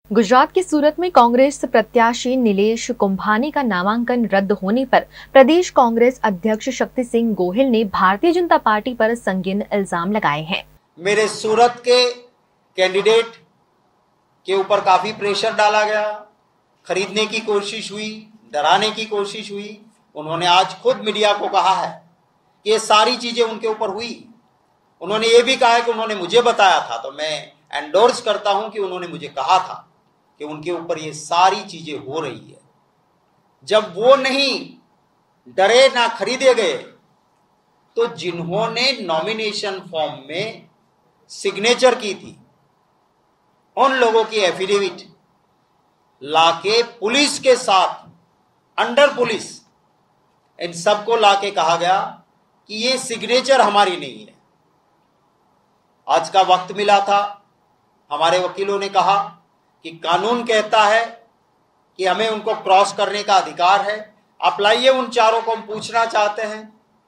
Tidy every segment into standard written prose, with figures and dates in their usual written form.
गुजरात के सूरत में कांग्रेस प्रत्याशी नीलेश कुंभानी का नामांकन रद्द होने पर प्रदेश कांग्रेस अध्यक्ष शक्ति सिंह गोहिल ने भारतीय जनता पार्टी पर संगीन इल्जाम लगाए हैं। मेरे सूरत के कैंडिडेट के ऊपर काफी प्रेशर डाला गया, खरीदने की कोशिश हुई, डराने की कोशिश हुई। उन्होंने आज खुद मीडिया को कहा है कि ये सारी चीजें उनके ऊपर हुई। उन्होंने ये भी कहा है कि उन्होंने मुझे बताया था, तो मैं एंडोर्स करता हूं कि उन्होंने मुझे कहा था कि उनके ऊपर ये सारी चीजें हो रही है। जब वो नहीं डरे ना खरीदे गए, तो जिन्होंने नॉमिनेशन फॉर्म में सिग्नेचर की थी उन लोगों की एफिडेविट लाके पुलिस के साथ, अंडर पुलिस, इन सबको लाके कहा गया कि ये सिग्नेचर हमारी नहीं है। आज का वक्त मिला था, हमारे वकीलों ने कहा कि कानून कहता है कि हमें उनको क्रॉस करने का अधिकार है। आप लाइए उन चारों को, हम पूछना चाहते हैं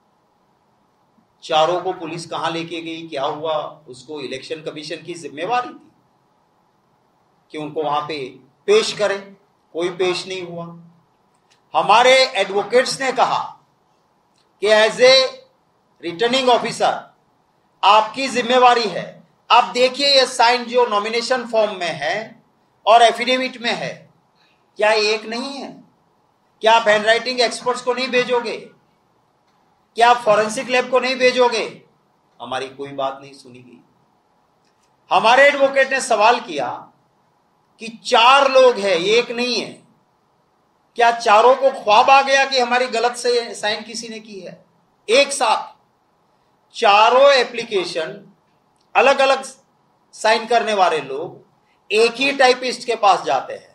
चारों को पुलिस कहां लेके गई, क्या हुआ। उसको इलेक्शन कमीशन की जिम्मेवारी थी कि उनको वहां पे पेश करें, कोई पेश नहीं हुआ। हमारे एडवोकेट्स ने कहा कि एज ए रिटर्निंग ऑफिसर आपकी जिम्मेवारी है। आप देखिए ये साइन जो नॉमिनेशन फॉर्म में है और एफिडेविट में है, क्या एक नहीं है? क्या आप हैंडराइटिंग एक्सपर्ट्स को नहीं भेजोगे? क्या आप फॉरेंसिक लैब को नहीं भेजोगे? हमारी कोई बात नहीं सुनी गई। हमारे एडवोकेट ने सवाल किया कि 4 लोग हैं, एक नहीं है। क्या चारों को ख्वाब आ गया कि हमारी गलत से साइन किसी ने की है? एक साथ चारों एप्लीकेशन अलग अलग साइन करने वाले लोग एक ही टाइपिस्ट के पास जाते हैं,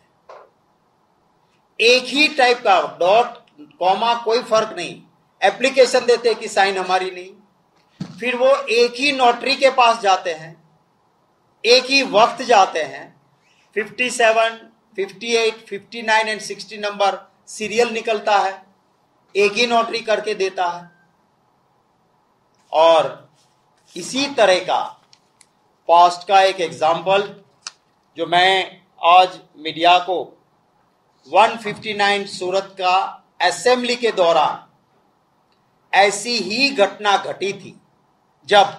एक ही टाइप का डॉट कॉमा कोई फर्क नहीं, एप्लीकेशन देते हैं कि साइन हमारी नहीं। फिर वो एक ही नोटरी के पास जाते हैं, एक ही वक्त जाते हैं। 57, 58, 59 एंड 60 नंबर सीरियल निकलता है, एक ही नोटरी करके देता है। और इसी तरह का पास्ट का एक एग्जाम्पल जो मैं आज मीडिया को 159 सूरत का असेंबली के दौरान ऐसी ही घटना घटी थी, जब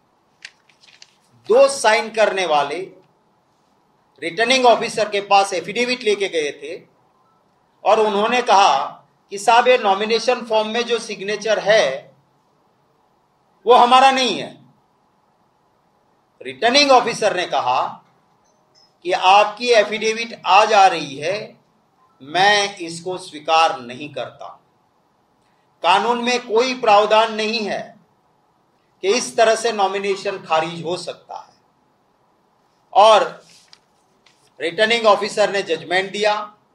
2 साइन करने वाले रिटर्निंग ऑफिसर के पास एफिडेविट लेके गए थे और उन्होंने कहा कि साहब ये नॉमिनेशन फॉर्म में जो सिग्नेचर है वो हमारा नहीं है। रिटर्निंग ऑफिसर ने कहा कि आपकी एफिडेविट आज आ रही है, मैं इसको स्वीकार नहीं करता। कानून में कोई प्रावधान नहीं है कि इस तरह से नॉमिनेशन खारिज हो सकता है। और रिटर्निंग ऑफिसर ने जजमेंट दिया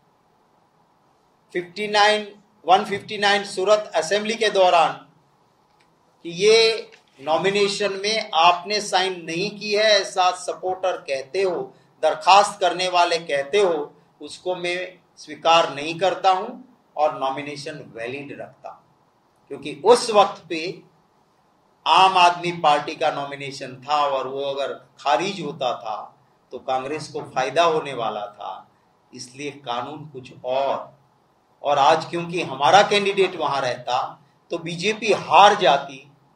159 सूरत असेंबली के दौरान कि ये नॉमिनेशन में आपने साइन नहीं की है, ऐसा सपोर्टर कहते हो, दरखास्त करने वाले कहते हो, उसको मैं स्वीकार नहीं करता हूं और नॉमिनेशन वैलिड रखता हूं। क्योंकि उस वक्त पे आम आदमी पार्टी का नॉमिनेशन था और वो अगर खारिज होता था तो कांग्रेस को फायदा होने वाला था। इसलिए कानून कुछ और आज क्योंकि हमारा कैंडिडेट वहां रहता तो बीजेपी हार जाती